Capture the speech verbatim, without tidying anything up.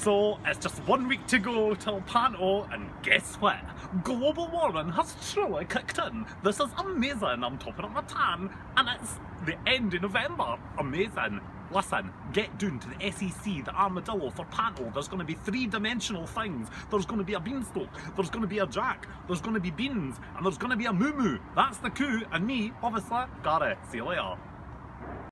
So it's just one week to go till Panto, and guess what? Global warming has truly kicked in. This is amazing. I'm topping up my tan, and it's the end of November. Amazing. Listen, get down to the S E C, the Armadillo for Panto. There's going to be three-dimensional things. There's going to be a beanstalk. There's going to be a jack. There's going to be beans, and there's going to be a moo moo. That's the coup, and me, obviously, Gary. See you later.